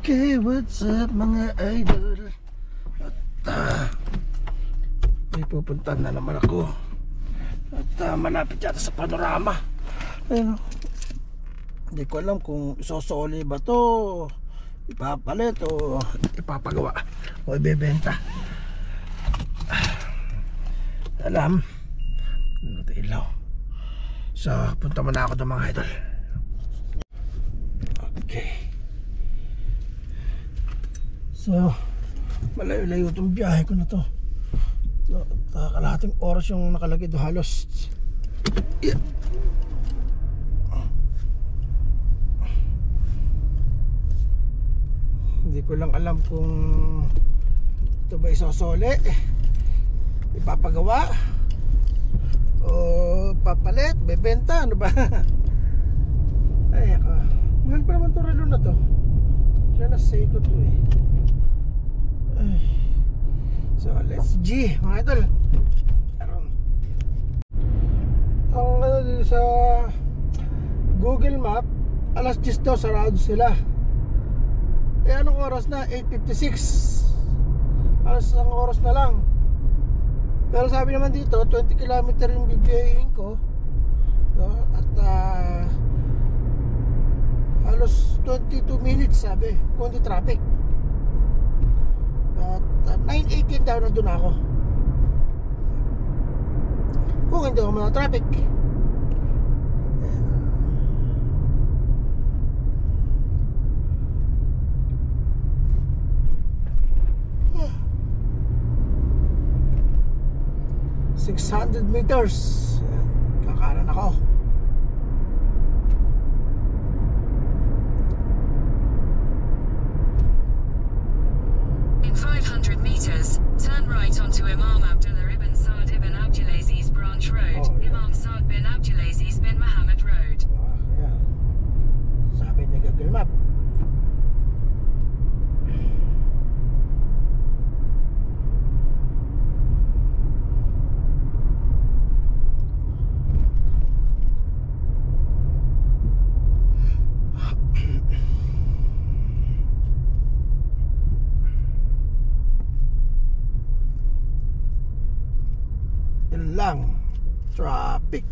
Okay, what's up mga idol? At may pupuntahan na naman ako. At malapit yata sa Panorama. Ayun, hindi ko alam kung isosoli ba to, ipapalit o ipapagawa o ibebenta. Alam, ano ito ilaw. So punta muna ako doon mga idol. Okay. So malayo-layo itong biyahe ko na to. Kalahating oras yung nakalagay doon halos. Yeah. Hindi ko lang alam kung ito ba isosole, ipapagawa o papalit, bebenta, ano ba? Ay, mahal pa naman itong relo na to. Kaya na-save ko to eh. Ay. So let's G mga idol. Ang sa Google Map, alas 10 daw sarado sila. Eh anong oras na? 8:56. Alas isang oras na lang. Pero sabi naman dito 20 km yung bibiyahin ko, no? At halos 22 minutes sabi kung di traffic. At 9:18 daw nandun ako. Kung hindi ako mga traffic. $600 meters. Kakanan ako. In 500 meters, turn right onto Imam Abdullah ibn Saad ibn Abdulaziz Branch Road, Imam Saad bin Abdulaziz bin Muhammad Road. Ayan. Sabi ni Google Map. Yun lang, traffic.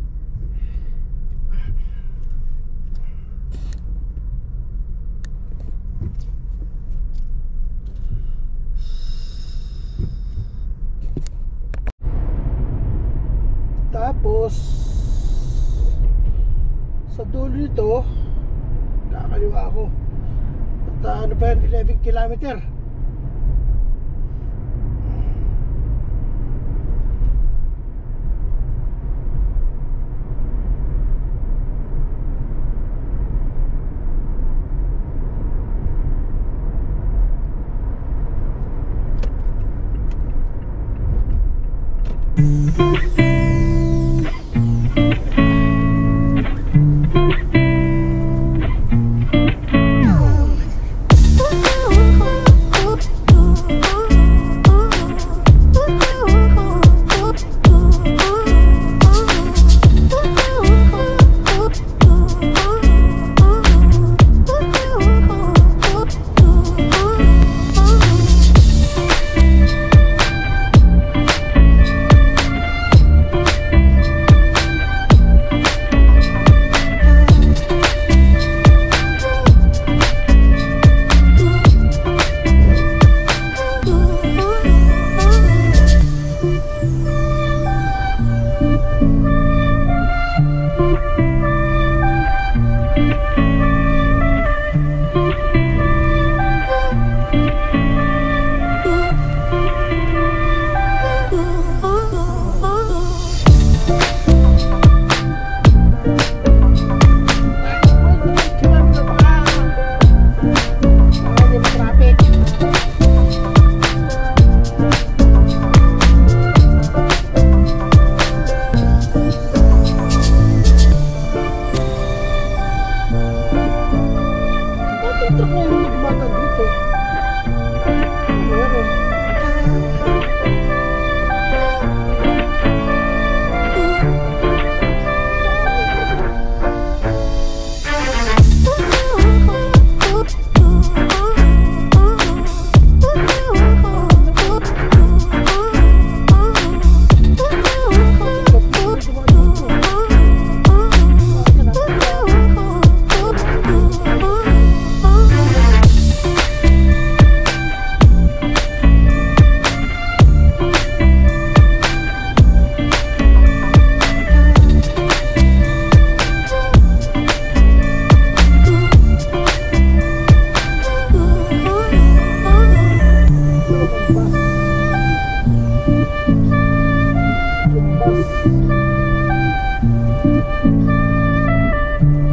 Tapos sa dulo nito kakaliwa ako. At ano pa yan, 11 kilometer.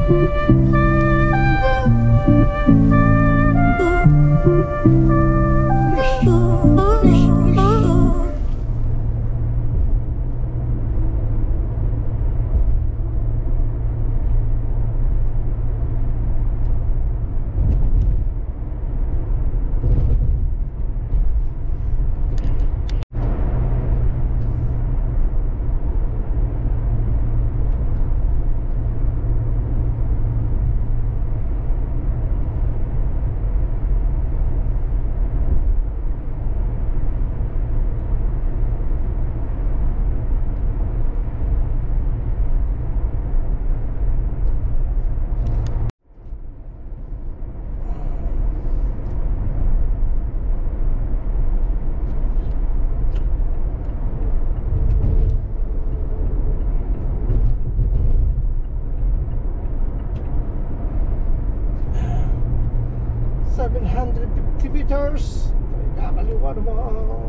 meters. Kakaliwa naman.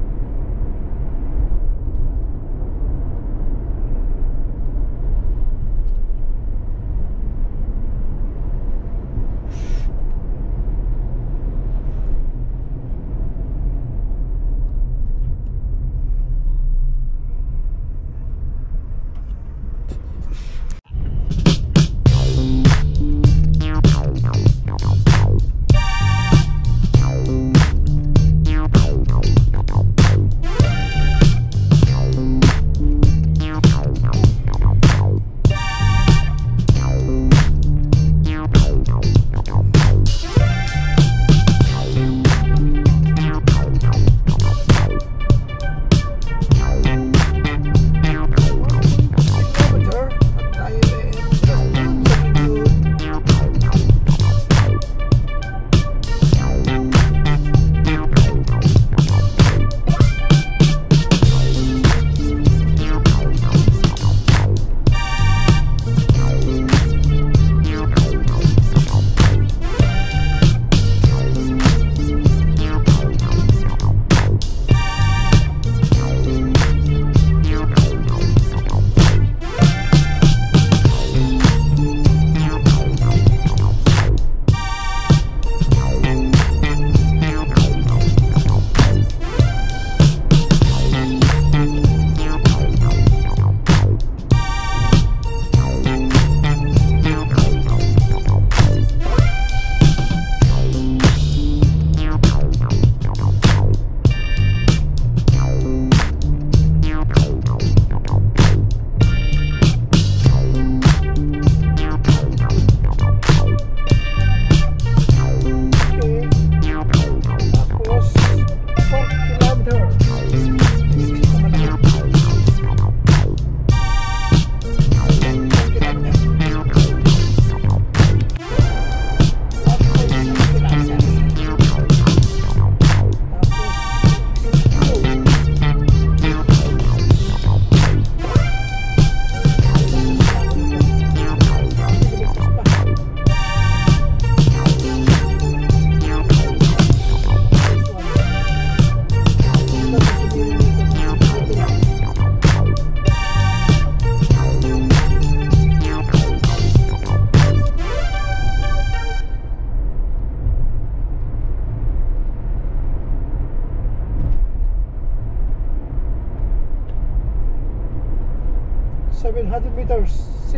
Meters,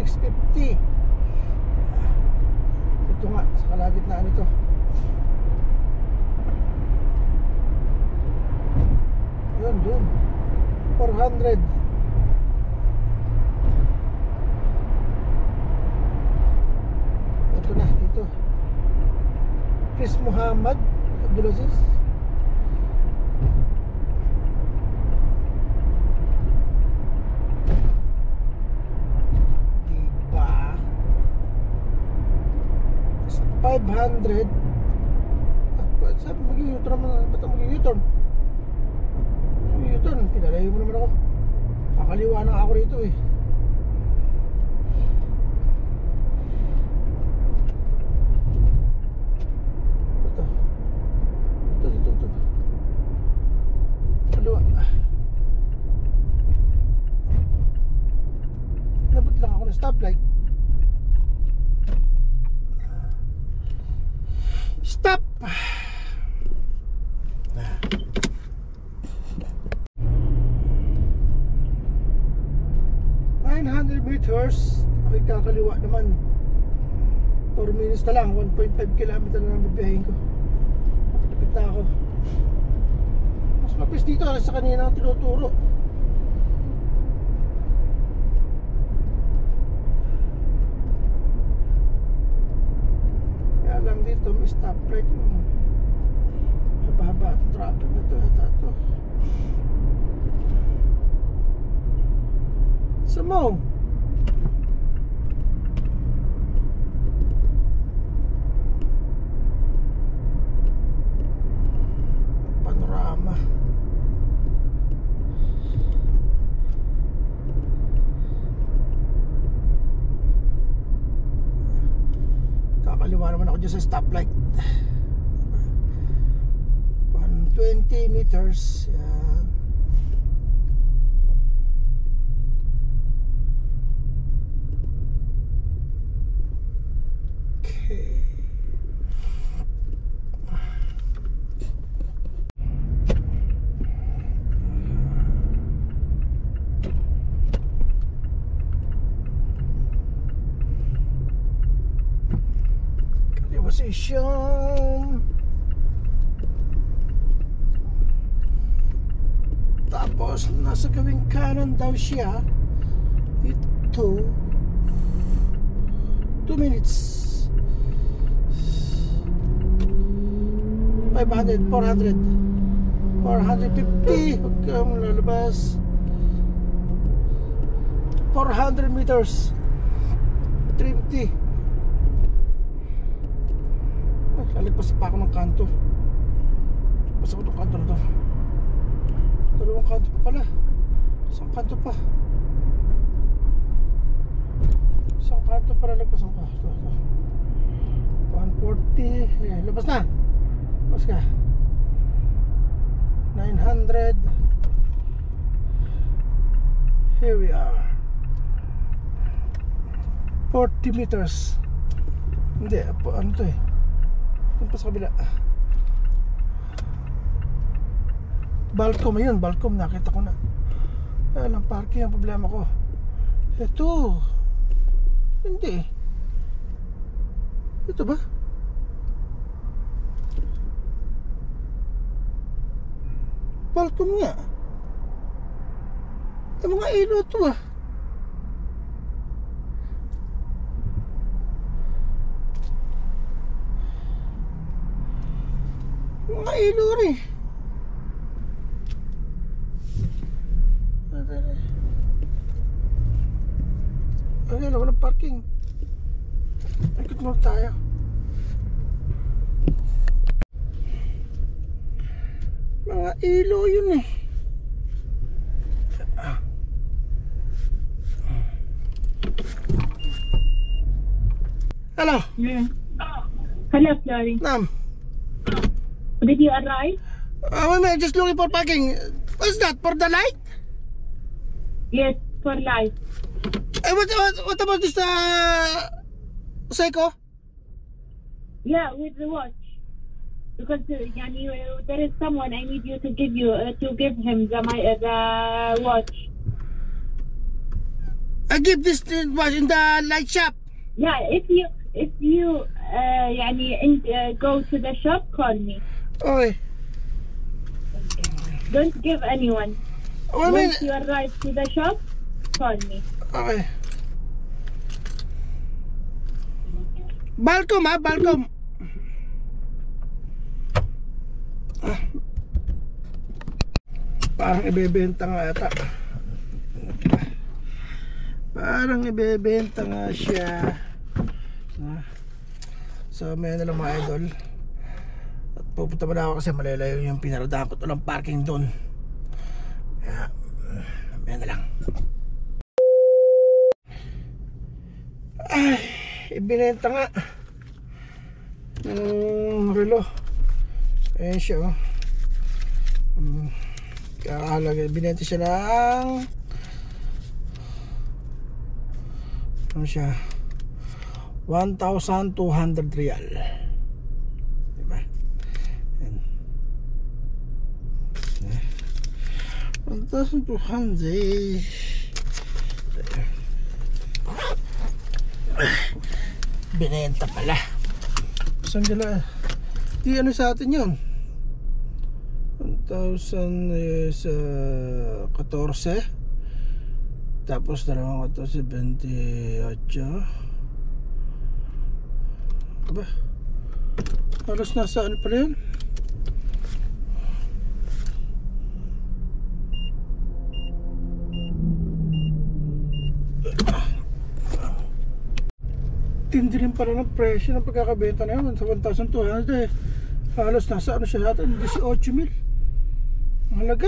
650. Ito nga, sa kalagitnaan ito. Yun, dun 400. Ito na, dito Chris Muhammad Abdulaziz. Sabi mag-u-turn naman. Ba't mag-u-turn? Mag-u-turn, pinalayo mo naman ako. Kakaliwa na ako rito eh. Ito kaliwa. Dapat lang ako na stoplight. kaliwa naman. 4 minutes na lang, 1.5 kilometer na lang bibiyahin ko. Lapit na ako. Mas mapis dito sa kanina ang tinuturo. Kaya lang dito may stoplight. Haba-haba ang traffic na to. Ito. Samo. Panorama. Kakaliwa naman ako dyan sa stoplight. 120 meters. Yan. Okay. Position. Tapos nasa gawing kanan daw siya. Ito 2 minutes 500, 400 450. Huwag kang lalabas. 400 meters 350. Lalagpas pa ako ng kanto. Lalagpas ako ng kanto na to. Dalawang kanto pa pala. Isang kanto pa. Isang kanto pa lalagpasan ko. Ito. 140. Ayan, labas na. Labas ka. 900. Here we are. 40 meters. Hindi, ano to eh. Doon pa sa kabila. Balcom, ayun, Balcom, nakita ko na. Alang parking ang problema ko. Ito. Hindi. Ito ba? Balcom nga. Ang mga ilo ito ah. Mga ilo rin. Okay, wala ng parking. Ikot mo tayo. Mga ilo yun eh. Hello. Yeah. Hello, Flori. Ma'am. Did you arrive? Wait a minute, just looking for parking. What's that? For the light? Yes, for life. What about this Seiko? Yeah, with the watch. Because there is someone I need you to give him the watch. I give this watch in the light shop. Yeah, if you go to the shop, call me. Okay. Don't give anyone. Once you arrive to the shop, call me. Okay. Balcom ha, Balcom. Parang ibebenta nga ata. Parang ibebenta nga siya. So may na lang mga idol. At pupunta pa na ako kasi malalayo yung pinaradahan ko. Walang parking doon. Kaya may na lang. Ay, ibinenta nga ng relo. Ayan siya oh. Kakahalaga, binenta siya ng ano siya, 1,200 real. Diba? Ayan. 1,200. Binenta pala. Saan gala? Di ano sa atin yun? 1,000 is 14. Tapos dalawang 14, 28. Aba, halos nasa ano pala yun? Tindi rin pala ng presyo ng pagkakabenta na yun sa 1,200 eh. Halos nasa ano siya natin, 18,000. Ang halaga.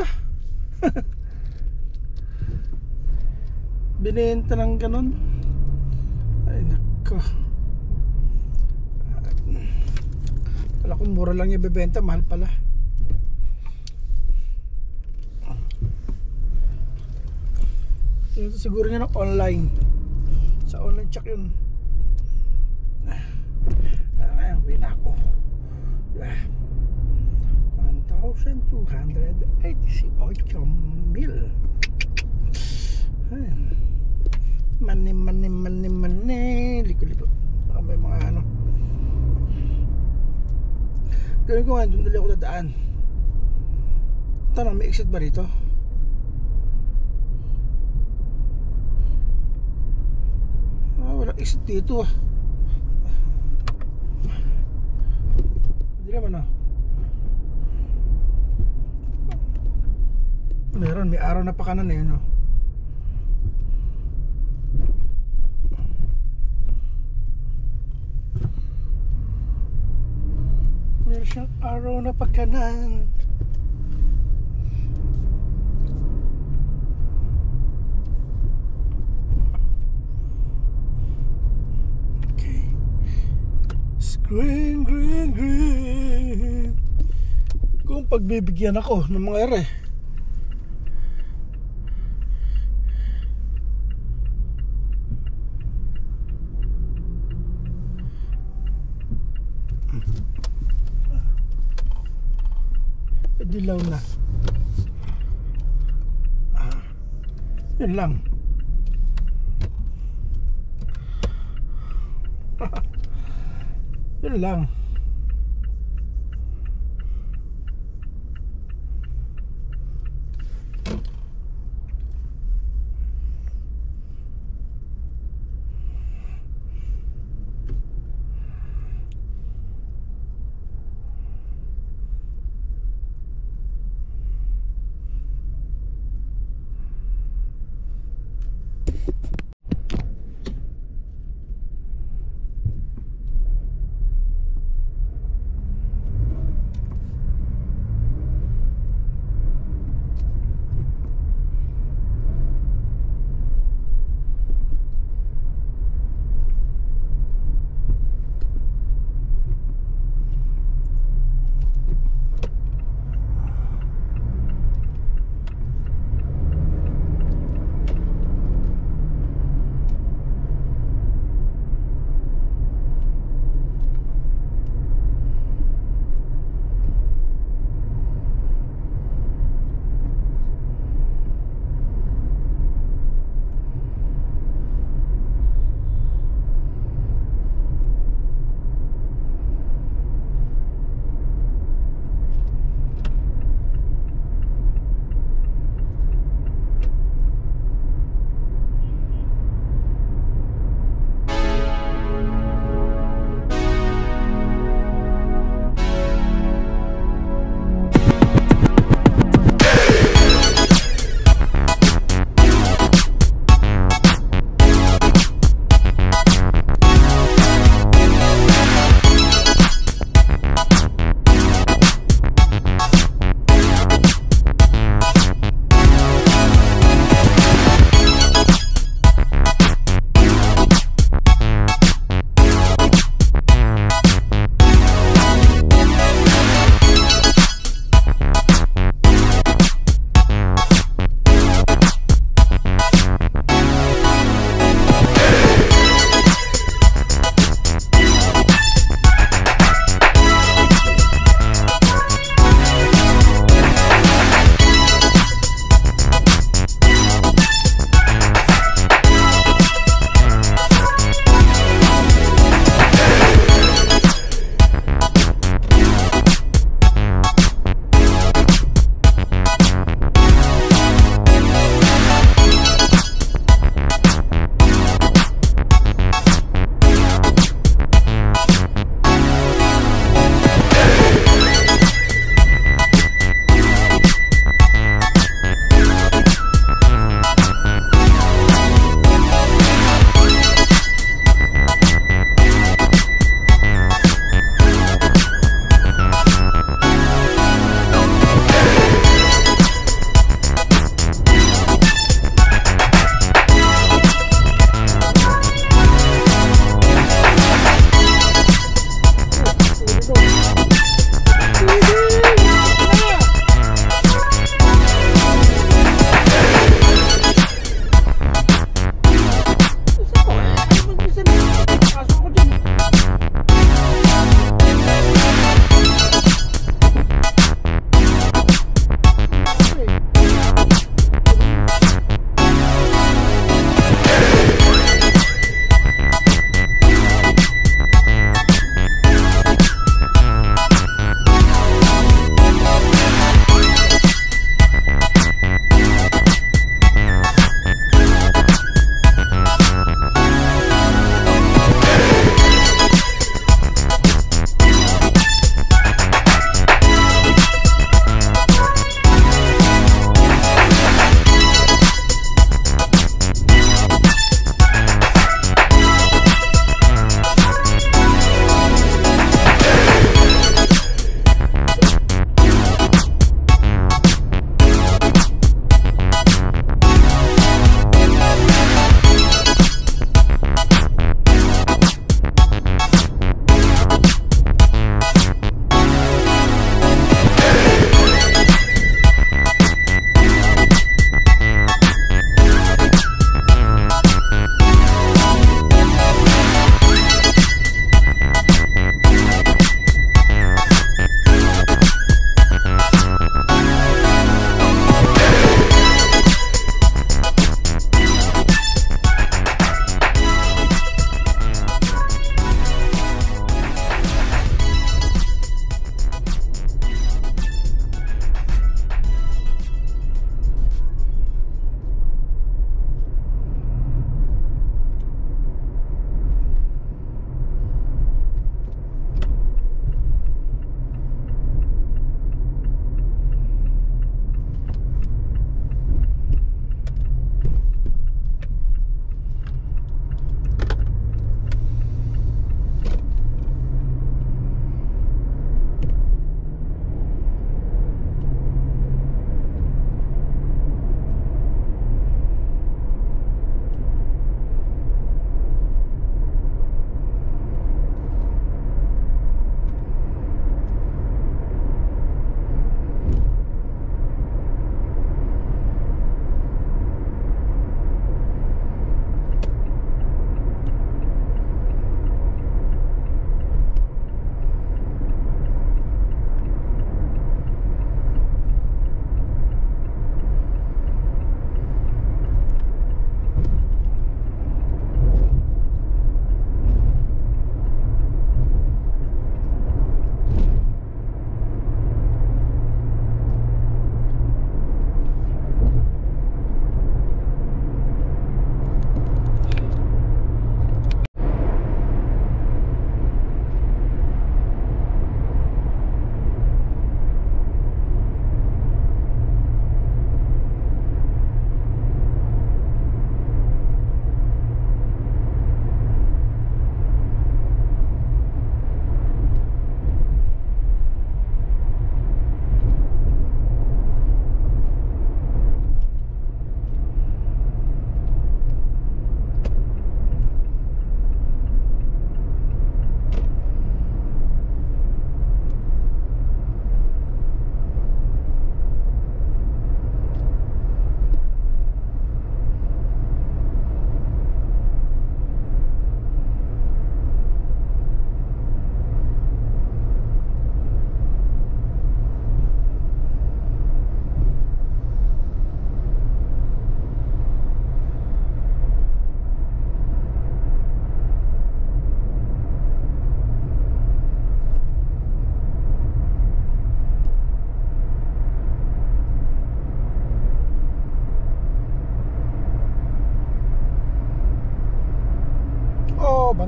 Binenta ng ganun. Ay nako. Kala ko mura lang yung bebenta, mahal pala. Siguro nyo ng online. Sa online check yun. Ayan, win ako. 1,288,000. Money. Liko. Baka may mga ano. Gawin ko nga, doon dali ako dadaan. Tanong, may exit ba rito? Walang exit dito ah. Hindi naman ah. Meron, may araw na pa kanan eh no? Meron siyang araw na pa kanan. Okay. Green. Kung pagbibigyan ako ng mga ere. Dilaw na. Yun lang. Yun lang.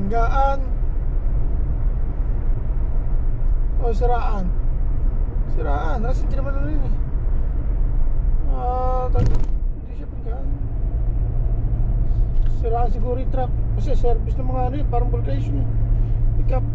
Banggaan o siraan. Siraan kasi hindi naman ano yun eh. Hindi siya banggaan. Siraan siguro yung truck kasi service ng mga ano yun, parang vulcation yun. Pick up.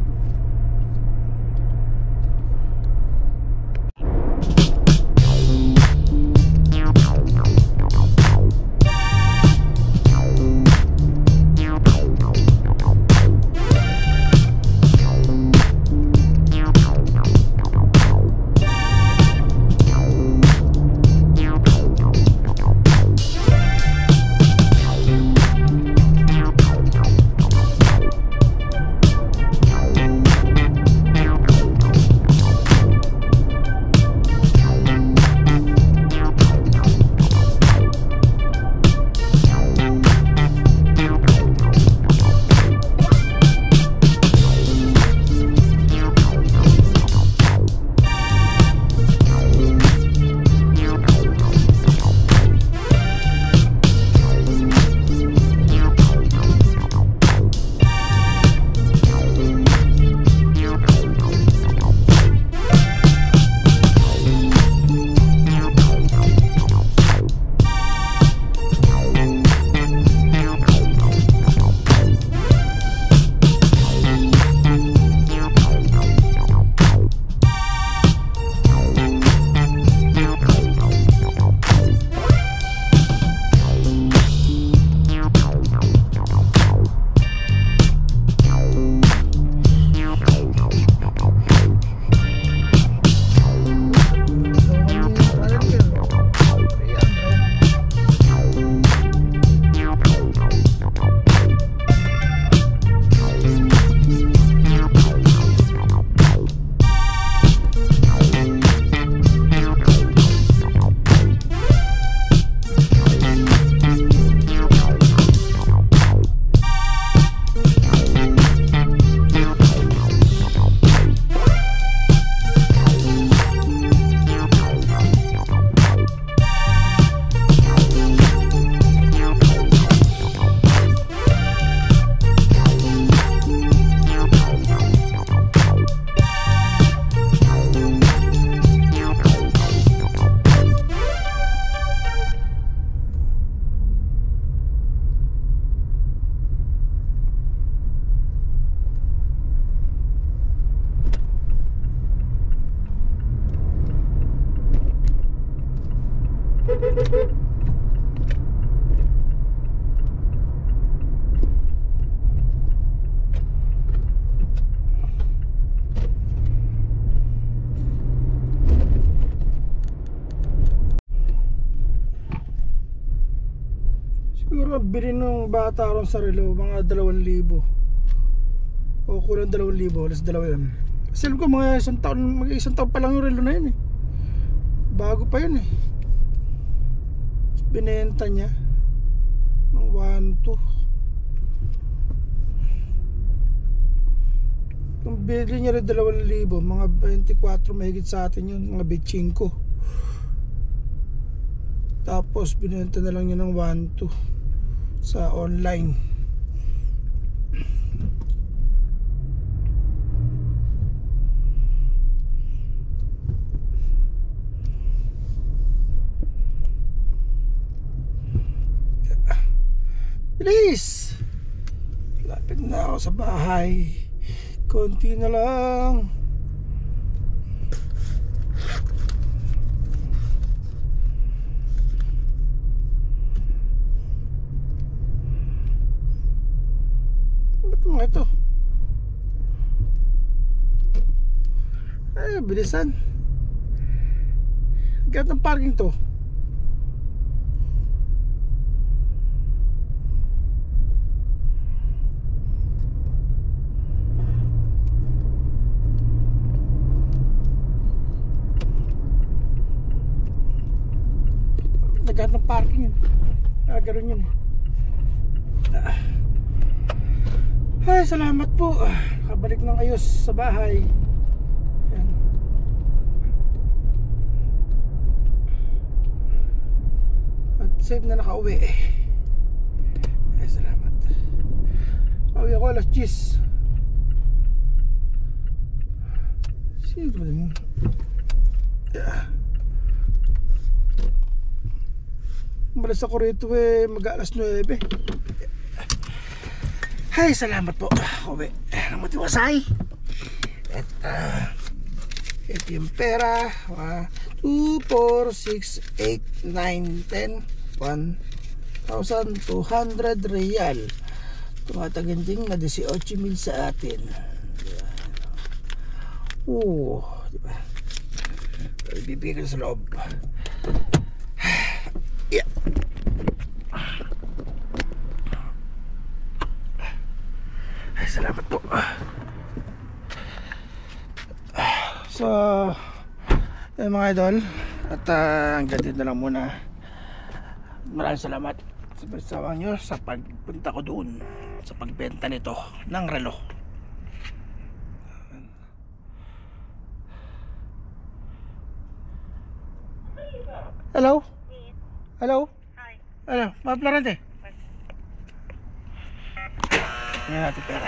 Siguro bili ng bata ron sa relo mga 2,000 o kulang 2,000, alas 2 yun. Kasi alam ko mga isang taon pa lang yung relo na yun eh. Bago pa yun eh. Binenta niya ng 1,2. Kung bili niya rin 2,000, mga 24 mahigit sa atin yun, mga 25. Tapos binenta na lang niya ng 1,2 sa online. Bilis! Lapit na ako sa bahay. Konti na lang. Mga ito ay bilisan. Gaya ng parking to. Nagkat ng parking yun. Gano'n yun. Ay, salamat po. Nakabalik ng ayos sa bahay. Ayan. At safe na nakauwi. Ay, salamat. Pauwi ako alas 10. Sino din? Yeah. Malas ako rito mag-alas 9. Ay, salamat po. Uwi ng matiwasay. At ito yung pera. 2, 4, 6, 8, 9, 10, 1,200 real. Tumataginting na 18,000 sa atin. Diba? Ibibigay ko sa loob. Yeah. Ay, salamat po. So, mga idol, at hanggang dito na lang muna. Maraming salamat sa pagsama nyo sa pagpunta ko doon sa pagbenta nito ng relo. Hello? Hello? Hi. Ano? Mga Florente? Ngayon natin pera.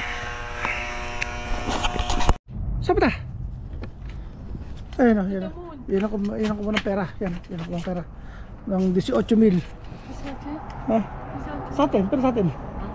Saan ba ta? Ayun o, yun o. Yun ako muna pera. Yan ako muna pera. Ng 18,000. Ha? Sa atin, pero sa atin.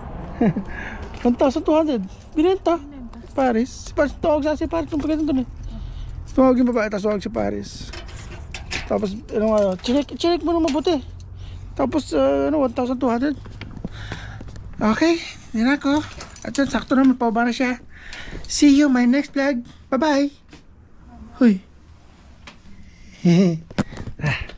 1,200. Binenta. Paris. Tawag sa si Paris. Nung pagkatan doon eh. Tumawag yung babae, tapos tawag si Paris. Tapos, chinek mo nung mabuti. Tapos, 1,200. Okay, yun ako. At yun, sakto na, magpababa na siya. See you my next vlog. Bye-bye. Huy.